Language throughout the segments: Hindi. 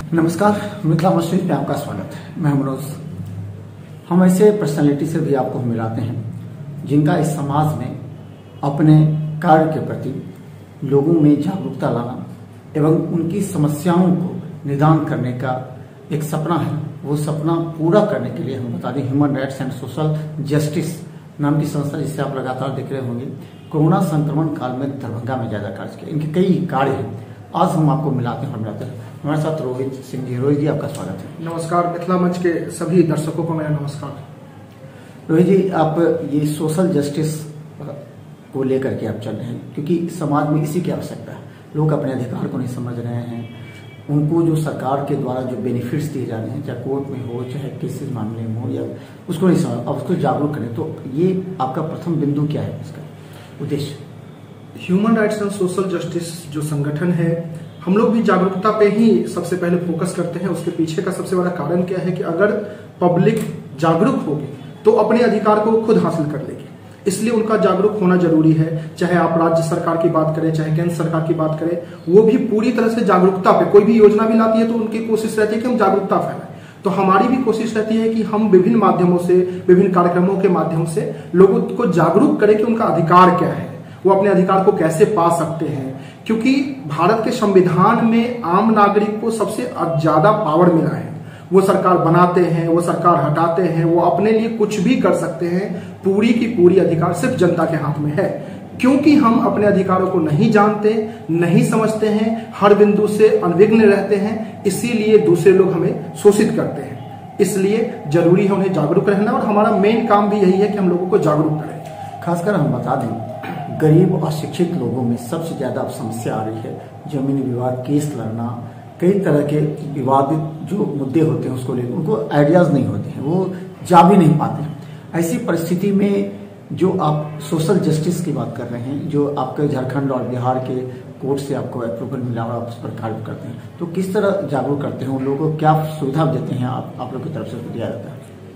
नमस्कार, मिथिला मशीन में आपका स्वागत है। मैं मनोज। हम ऐसे पर्सनालिटी से भी आपको मिलाते हैं जिनका इस समाज में अपने कार्य के प्रति लोगों में जागरूकता लाना एवं उनकी समस्याओं को निदान करने का एक सपना है। वो सपना पूरा करने के लिए हम बता दें, human rights and social justice नाम की संस्था, जिसे आप लगातार देख रहे होंगे, कोरोना संक्रमण काल में दरभंगा में ज्यादा कार्य किया। इनके कई कार्य हैं। आज हम आपको मिलाते हैं। हमारे साथ रोहित सिंह जी। रोहित जी, आपका स्वागत है। नमस्कार। मिथिला मंच के सभी दर्शकों को मेरा नमस्कार। रोहित जी, आप ये सोशल जस्टिस को लेकर के आप चल रहे हैं क्योंकि समाज में इसी की आवश्यकता है। लोग अपने अधिकार को नहीं समझ रहे हैं। उनको जो सरकार के द्वारा जो बेनिफिट्स दिए जा रहे हैं, चाहे कोर्ट में हो, चाहे किसी मामले में हो, या उसको नहीं समझ, अब उसको जागरूक करें। तो ये आपका प्रथम बिंदु क्या है, इसका उद्देश्य? Human rights and social justice जो संगठन है, हम लोग भी जागरूकता पे ही सबसे पहले फोकस करते हैं। उसके पीछे का सबसे बड़ा कारण क्या है कि अगर पब्लिक जागरूक होगी तो अपने अधिकार को खुद हासिल कर लेगी। इसलिए उनका जागरूक होना जरूरी है। चाहे आप राज्य सरकार की बात करें, चाहे केंद्र सरकार की बात करें, वो भी पूरी तरह से जागरूकता पे कोई भी योजना भी लाती है तो उनकी कोशिश रहती है कि हम जागरूकता फैलाएं। तो हमारी भी कोशिश रहती है कि हम विभिन्न माध्यमों से, विभिन्न कार्यक्रमों के माध्यम से लोगों को जागरूक करें कि उनका अधिकार क्या है, वो अपने अधिकार को कैसे पा सकते हैं। क्योंकि भारत के संविधान में आम नागरिक को सबसे ज्यादा पावर मिला है। वो सरकार बनाते हैं, वो सरकार हटाते हैं, वो अपने लिए कुछ भी कर सकते हैं। पूरी की पूरी अधिकार सिर्फ जनता के हाथ में है। क्योंकि हम अपने अधिकारों को नहीं जानते, नहीं समझते हैं, हर बिंदु से अनविघ्न रहते हैं, इसीलिए दूसरे लोग हमें शोषित करते हैं। इसलिए जरूरी है उन्हें जागरूक रहना, और हमारा मेन काम भी यही है कि हम लोगों को जागरूक करें। खासकर हम बता दें, गरीब और शिक्षित लोगों में सबसे ज्यादा अब समस्या आ रही है जमीन विवाद, केस लड़ना, कई तरह के विवादित जो मुद्दे होते हैं उसको लेकर उनको आइडियाज नहीं होते हैं, वो जा भी नहीं पाते हैं। ऐसी परिस्थिति में जो आप सोशल जस्टिस की बात कर रहे हैं, जो आपके झारखंड और बिहार के कोर्ट से आपको अप्रूवल मिला और आप उस पर कार्य करते हैं, तो किस तरह जागरूक करते हैं उन लोगों को, क्या सुविधा देते हैं आप लोग की तरफ से दिया जाता है?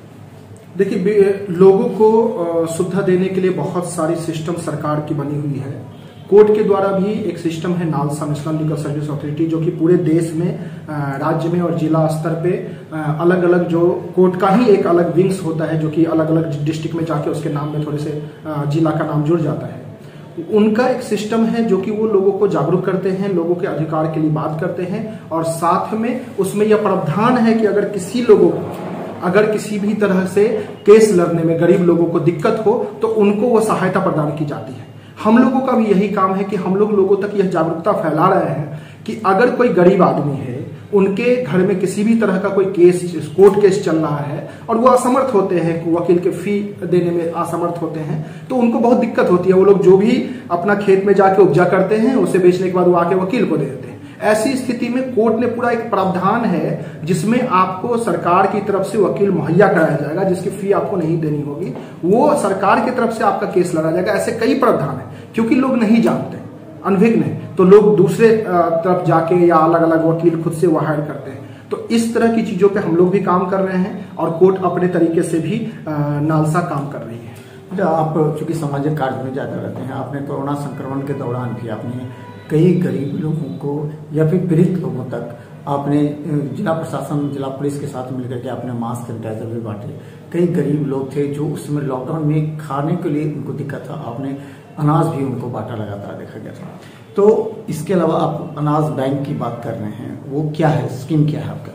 देखिए, लोगों को सुविधा देने के लिए बहुत सारी सिस्टम सरकार की बनी हुई है। कोर्ट के द्वारा भी एक सिस्टम है, NALSA, national legal service authority, जो कि पूरे देश में, राज्य में और जिला स्तर पे अलग अलग, जो कोर्ट का ही एक अलग विंग्स होता है, जो कि अलग अलग डिस्ट्रिक्ट में जाके उसके नाम में थोड़े से जिला का नाम जुड़ जाता है। उनका एक सिस्टम है जो कि वो लोगों को जागरूक करते हैं, लोगों के अधिकार के लिए बात करते हैं, और साथ में उसमें यह प्रावधान है कि अगर किसी भी तरह से केस लड़ने में गरीब लोगों को दिक्कत हो तो उनको वो सहायता प्रदान की जाती है। हम लोगों का भी यही काम है कि हम लोगों तक यह जागरूकता फैला रहे हैं कि अगर कोई गरीब आदमी है, उनके घर में किसी भी तरह का कोई केस, कोर्ट केस चल रहा है, और वो असमर्थ होते हैं, वकील के फी देने में असमर्थ होते हैं, तो उनको बहुत दिक्कत होती है। वो लोग जो भी अपना खेत में जाके उपजा करते हैं, उसे बेचने के बाद वो आके वकील को दे देते हैं। ऐसी स्थिति में कोर्ट ने पूरा एक प्रावधान है जिसमें आपको सरकार की तरफ से वकील मुहैया कराया जाएगा, जिसकी फी आपको नहीं देनी होगी। वो सरकार की तरफ से आपका केस लड़ा जाएगा। ऐसे कई प्रावधान है। क्योंकि लोग नहीं जानते, अनभिज्ञ है, तो लोग दूसरे तरफ जाके या अलग अलग वकील खुद से वो हायर करते हैं। तो इस तरह की चीजों पे हम लोग भी काम कर रहे हैं, और कोर्ट अपने तरीके से भी नालसा काम कर रही है। आप चूंकि सामाजिक कार्य में ज्यादा रहते हैं, आपने कोरोना संक्रमण के दौरान भी आपने कई गरीब लोगों को या फिर पीड़ित लोगों तक आपने जिला प्रशासन, जिला पुलिस के साथ मिलकर के आपने मास्क, सैनिटाइजर भी बांटे। कई गरीब लोग थे जो उस समय लॉकडाउन में खाने के लिए उनको दिक्कत था, आपने अनाज भी उनको बांटा, लगातार देखा गया था। तो इसके अलावा आप अनाज बैंक की बात कर रहे हैं, वो क्या है, स्कीम क्या है आपका?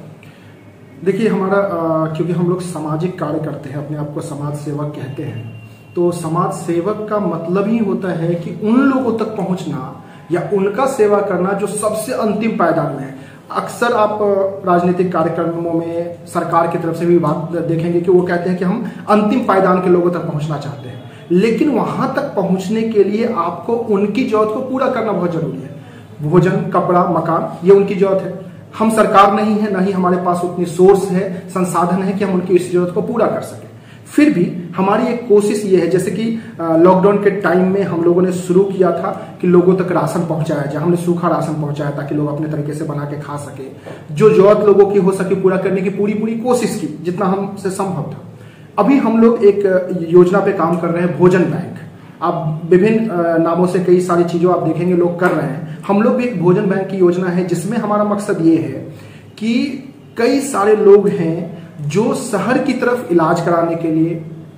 देखिए, हमारा क्योंकि हम लोग सामाजिक कार्य करते हैं, अपने आप को समाज सेवक कहते हैं, तो समाज सेवक का मतलब ही होता है कि उन लोगों तक पहुंचना या उनका सेवा करना जो सबसे अंतिम पायदान में है। अक्सर आप राजनीतिक कार्यक्रमों में सरकार की तरफ से भी बात देखेंगे कि वो कहते हैं कि हम अंतिम पायदान के लोगों तक पहुंचना चाहते हैं, लेकिन वहां तक पहुंचने के लिए आपको उनकी जरूरत को पूरा करना बहुत जरूरी है। भोजन, कपड़ा, मकान, ये उनकी जरूरत है। हम सरकार नहीं है, ना ही हमारे पास उतनी सोर्स है, संसाधन है कि हम उनकी इस जरूरत को पूरा कर सकें। फिर भी हमारी एक कोशिश ये है, जैसे कि लॉकडाउन के टाइम में हम लोगों ने शुरू किया था कि लोगों तक राशन पहुंचाया जाए। हमने सूखा राशन पहुंचाया ताकि लोग अपने तरीके से बना के खा सके। जो जरूरत लोगों की हो सके पूरा करने की पूरी कोशिश की, जितना हमसे संभव था। अभी हम लोग एक योजना पे काम कर रहे हैं, भोजन बैंक। आप विभिन्न नामों से कई सारी चीजों आप देखेंगे लोग कर रहे हैं। हम लोग भी एक भोजन बैंक की योजना है जिसमें हमारा मकसद ये है कि कई सारे लोग हैं जो शहर की तरफ इलाज कराने के लिए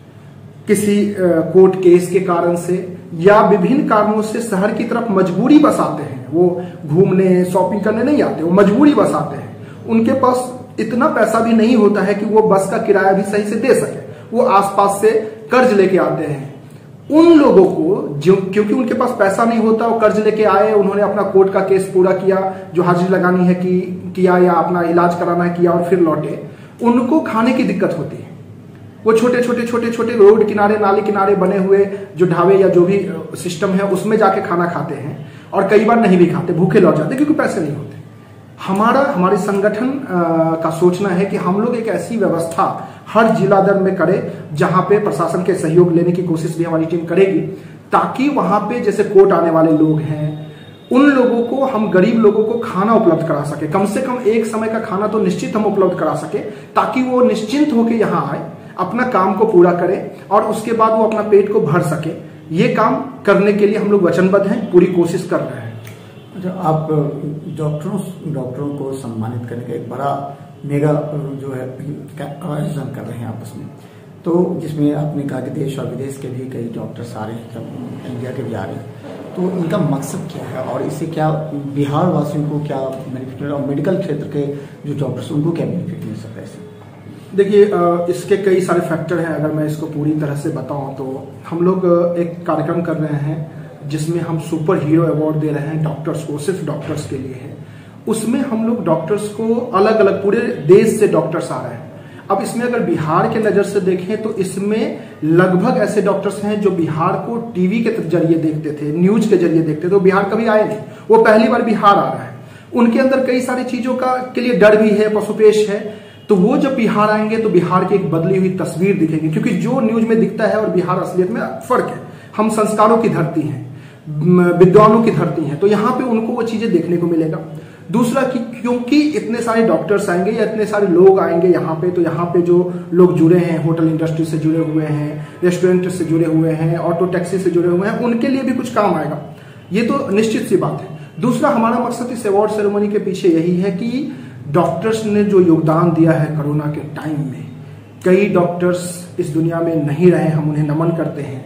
किसी कोर्ट केस के कारण से या विभिन्न कारणों से शहर की तरफ मजबूरी बस आते हैं। वो घूमने शॉपिंग करने नहीं आते, वो मजबूरी बस आते हैं। उनके पास इतना पैसा भी नहीं होता है कि वो बस का किराया भी सही से दे सके, वो आसपास से कर्ज लेके आते हैं। उन लोगों को जो क्योंकि उनके पास पैसा नहीं होता, वो कर्ज लेके आए, उन्होंने अपना कोर्ट का केस पूरा किया, जो हाजिरी लगानी है किया या अपना इलाज कराना है किया और फिर लौटे, उनको खाने की दिक्कत होती है। वो छोटे छोटे रोड किनारे नाली किनारे बने हुए जो ढाबे या जो भी सिस्टम है उसमें जाके खाना खाते हैं और कई बार नहीं भी खाते, भूखे लौट जाते क्योंकि पैसे नहीं होते। हमारे संगठन का सोचना है कि हम लोग एक ऐसी व्यवस्था हर जिला दर में करें जहां पे प्रशासन के सहयोग लेने की कोशिश भी हमारी टीम करेगी, ताकि वहां पे जैसे कोर्ट आने वाले लोग हैं उन लोगों को, हम गरीब लोगों को खाना उपलब्ध करा सके, कम से कम एक समय का खाना तो निश्चित हम उपलब्ध करा सके, ताकि वो निश्चिंत होकर यहाँ आए, अपना काम को पूरा करें और उसके बाद वो अपना पेट को भर सके। ये काम करने के लिए हम लोग वचनबद्ध हैं, पूरी कोशिश कर रहे हैं। आप डॉक्टरों को सम्मानित करने का एक बड़ा मेगा जो है आयोजन कर रहे हैं आपस में, तो जिसमें आपने कहा कि देश और विदेश के भी कई डॉक्टर्स आ रहे हैं, इंडिया के भी आ रहे हैं, तो इनका मकसद क्या है और इससे क्या बिहार वासियों को क्या बेनिफिट और मेडिकल क्षेत्र के जो डॉक्टर्स उनको क्या बेनिफिट मिल सकता है इससे? देखिए, इसके कई सारे फैक्टर हैं। अगर मैं इसको पूरी तरह से बताऊं तो हम लोग एक कार्यक्रम कर रहे हैं जिसमें हम सुपर हीरो अवार्ड दे रहे हैं डॉक्टर्स को, सिर्फ डॉक्टर्स के लिए है। उसमें हम लोग डॉक्टर्स को अलग अलग पूरे देश से डॉक्टर्स आ रहे हैं। अब इसमें अगर बिहार के नजर से देखें तो इसमें लगभग ऐसे डॉक्टर्स हैं जो बिहार को टीवी के जरिए देखते थे, न्यूज के जरिए देखते थे, तो बिहार कभी आए नहीं, वो पहली बार बिहार आ रहा है। उनके अंदर कई सारी चीजों के लिए डर भी है, पशुपेश है, तो वो जब बिहार आएंगे तो बिहार की एक बदली हुई तस्वीर दिखेगी, क्योंकि जो न्यूज में दिखता है और बिहार असलियत में फर्क है। हम संस्कारों की धरती हैं, विद्वानों की धरती हैं, तो यहाँ पे उनको वो चीजें देखने को मिलेगा। दूसरा कि क्योंकि इतने सारे डॉक्टर्स आएंगे या इतने सारे लोग आएंगे यहाँ पे, तो यहाँ पे जो लोग जुड़े हैं, होटल इंडस्ट्री से जुड़े हुए हैं, रेस्टोरेंट से जुड़े हुए हैं, ऑटो टैक्सी से जुड़े हुए हैं, उनके लिए भी कुछ काम आएगा, ये तो निश्चित सी बात है। दूसरा, हमारा मकसद इस अवार्ड सेरेमनी के पीछे यही है कि डॉक्टर्स ने जो योगदान दिया है कोरोना के टाइम में, कई डॉक्टर्स इस दुनिया में नहीं रहे, हम उन्हें नमन करते हैं।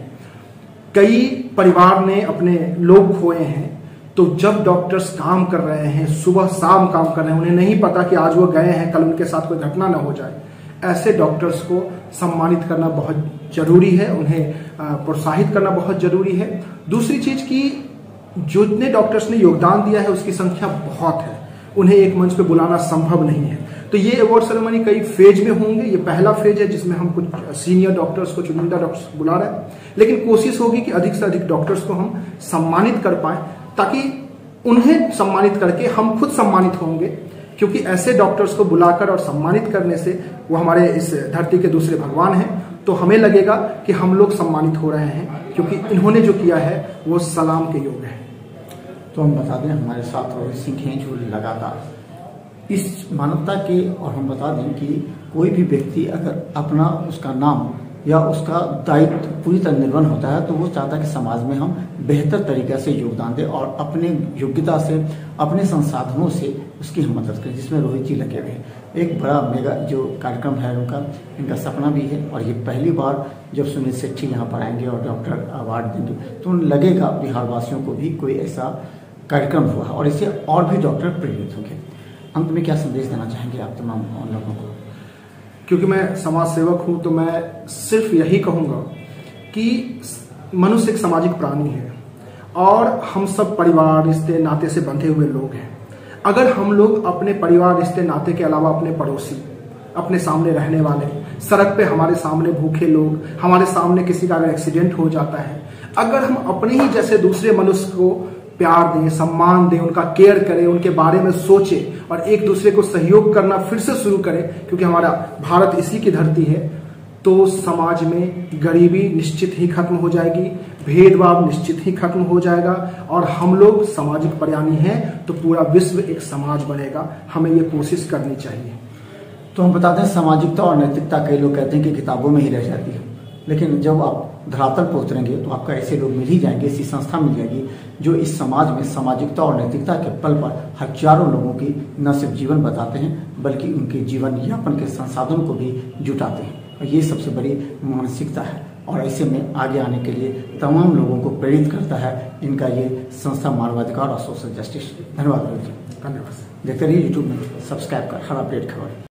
कई परिवार ने अपने लोग खोए हैं, तो जब डॉक्टर्स काम कर रहे हैं, सुबह शाम काम कर रहे हैं, उन्हें नहीं पता कि आज वो गए हैं, कल उनके साथ कोई घटना ना हो जाए, ऐसे डॉक्टर्स को सम्मानित करना बहुत जरूरी है, उन्हें प्रोत्साहित करना बहुत जरूरी है। दूसरी चीज की जितने डॉक्टर्स ने योगदान दिया है उसकी संख्या बहुत है, उन्हें एक मंच पे बुलाना संभव नहीं है। तो ये अवार्ड सेरेमनी कई फेज में होंगे। ये पहला फेज है जिसमें हम कुछ सीनियर डॉक्टर्स को, चुनिंदा डॉक्टर्स बुला रहे हैं, लेकिन कोशिश होगी कि अधिक से अधिक डॉक्टर्स को हम सम्मानित कर पाए, ताकि उन्हें सम्मानित करके हम खुद सम्मानित होंगे, क्योंकि ऐसे डॉक्टर्स को बुलाकर और सम्मानित करने से वो हमारे इस धरती के दूसरे भगवान हैं, तो हमें लगेगा कि हम लोग सम्मानित हो रहे हैं, क्योंकि इन्होंने जो किया है वो सलाम के योग्य है। तो हम बता दें हमारे साथ रोहित सिंह हैं जो लगातार इस मानवता के, और हम बता दें कि कोई भी व्यक्ति अगर अपना उसका नाम या उसका दायित्व पूरी तरह निर्वहन होता है तो वो चाहता है कि समाज में हम बेहतर तरीके से योगदान दें और अपने योग्यता से, अपने संसाधनों से उसकी हम मदद करें, जिसमें रोहित जी लगे हुए हैं। एक बड़ा मेगा जो कार्यक्रम है उनका, इनका सपना भी है, और ये पहली बार जब सुनील शेट्टी यहाँ पर आएंगे और डॉक्टर अवार्ड देंगे तो उन्हें लगेगा बिहार वासियों को भी कोई ऐसा कार्यक्रम हुआ और इससे और भी डॉक्टर प्रेरित होंगे। अंत में क्या संदेश देना चाहेंगे आप तमाम लोगों को? क्योंकि मैं समाज सेवक हूं तो मैं सिर्फ यही कहूंगा कि मनुष्य एक सामाजिक प्राणी है और हम सब परिवार, रिश्ते, नाते से बंधे हुए लोग हैं। अगर हम लोग अपने परिवार, रिश्ते, नाते के अलावा अपने पड़ोसी, अपने सामने रहने वाले, सड़क पे हमारे सामने भूखे लोग, हमारे सामने किसी का अगर एक्सीडेंट हो जाता है, अगर हम अपने ही जैसे दूसरे मनुष्य को प्यार दें, सम्मान दें, उनका केयर करें, उनके बारे में सोचें और एक दूसरे को सहयोग करना फिर से शुरू करें, क्योंकि हमारा भारत इसी की धरती है, तो समाज में गरीबी निश्चित ही खत्म हो जाएगी, भेदभाव निश्चित ही खत्म हो जाएगा और हम लोग सामाजिक प्राणी हैं तो पूरा विश्व एक समाज बनेगा। हमें ये कोशिश करनी चाहिए। तो हम बता दें सामाजिकता और नैतिकता कई लोग कहते हैं कि किताबों में ही रह जाती है, लेकिन जब आप धरातल पर उतरेंगे तो आपको ऐसे लोग मिल ही जाएंगे, ऐसी संस्था मिल जाएगी जो इस समाज में सामाजिकता और नैतिकता के बल पर हजारों लोगों की न सिर्फ जीवन बताते हैं बल्कि उनके जीवन यापन के संसाधन को भी जुटाते हैं। और ये सबसे बड़ी मानसिकता है और ऐसे में आगे आने के लिए तमाम लोगों को प्रेरित करता है इनका ये संस्था मानवाधिकार और सोशल जस्टिस। धन्यवाद। धन्यवाद। देखते रहिए यूट्यूब में, सब्सक्राइब कर हर अपडेट खबर।